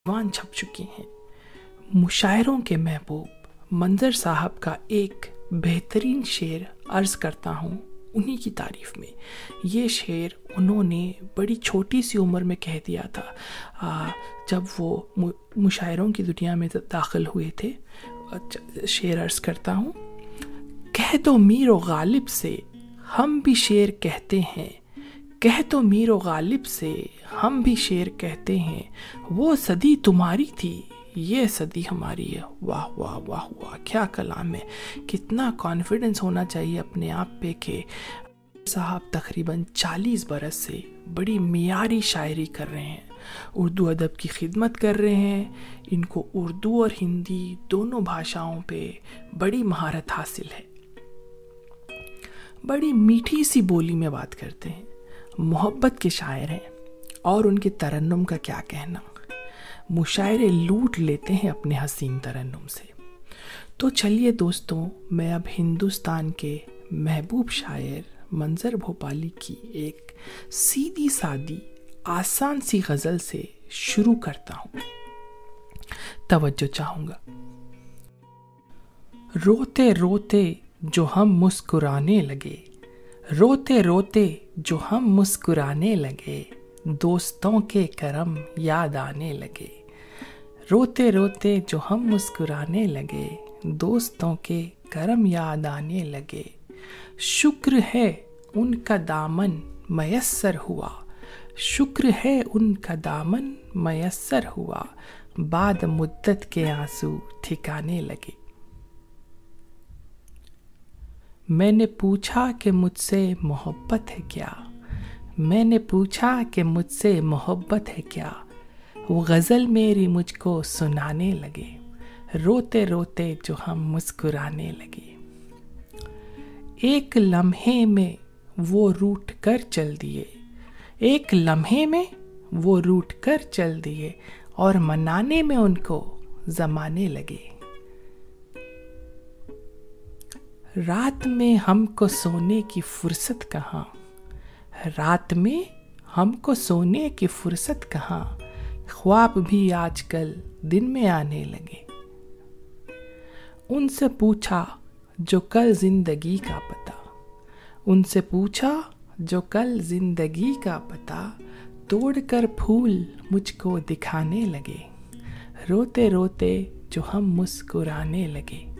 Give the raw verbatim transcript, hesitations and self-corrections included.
दीवान छप चुकी हैं। मुशायरों के महबूब मंजर साहब का एक बेहतरीन शेर अर्ज़ करता हूँ उन्हीं की तारीफ़ में। ये शेर उन्होंने बड़ी छोटी सी उम्र में कह दिया था, आ, जब वो मुशायरों की दुनिया में दाखिल हुए थे। शेर अर्ज़ करता हूँ। कह दो मीर व गालिब से हम भी शेर कहते हैं, कह तो मीर व गालिब से हम भी शेर कहते हैं, वो सदी तुम्हारी थी ये सदी हमारी है। वाह वाह वाह वाह, क्या कलाम है। कितना कॉन्फिडेंस होना चाहिए अपने आप पे कि साहब तकरीबन चालीस बरस से बड़ी मियारी शायरी कर रहे हैं, उर्दू अदब की खिदमत कर रहे हैं। इनको उर्दू और हिंदी दोनों भाषाओं पे बड़ी महारत हासिल है। बड़ी मीठी सी बोली में बात करते हैं, मोहब्बत के शायर हैं और उनके तरन्नुम का क्या कहना। मुशायरे लूट लेते हैं अपने हसीन तरन्नुम से। तो चलिए दोस्तों, मैं अब हिंदुस्तान के महबूब शायर मंजर भोपाली की एक सीधी सादी आसान सी गज़ल से शुरू करता हूँ। तवज्जो चाहूँगा। रोते रोते जो हम मुस्कुराने लगे, रोते रोते जो हम मुस्कुराने लगे, दोस्तों के करम याद आने लगे। रोते रोते जो हम मुस्कुराने लगे, दोस्तों के करम याद आने लगे। शुक्र है उनका दामन मयस्सर हुआ, शुक्र है उनका दामन मयस्सर हुआ, बाद मुद्दत के आंसू ठिकाने लगे। मैंने पूछा कि मुझसे मोहब्बत है क्या, मैंने पूछा कि मुझसे मोहब्बत है क्या, वो गज़ल मेरी मुझको सुनाने लगे, रोते रोते जो हम मुस्कुराने लगे। एक लम्हे में वो रूठ कर चल दिए, एक लम्हे में वो रूठ कर चल दिए, और मनाने में उनको ज़माने लगे। रात में हमको सोने की फुर्सत कहाँ, रात में हमको सोने की फुर्सत कहाँ, ख्वाब भी आजकल दिन में आने लगे। उनसे पूछा जो कल जिंदगी का पता, उनसे पूछा जो कल जिंदगी का पता, तोड़कर फूल मुझको दिखाने लगे, रोते रोते जो हम मुस्कुराने लगे।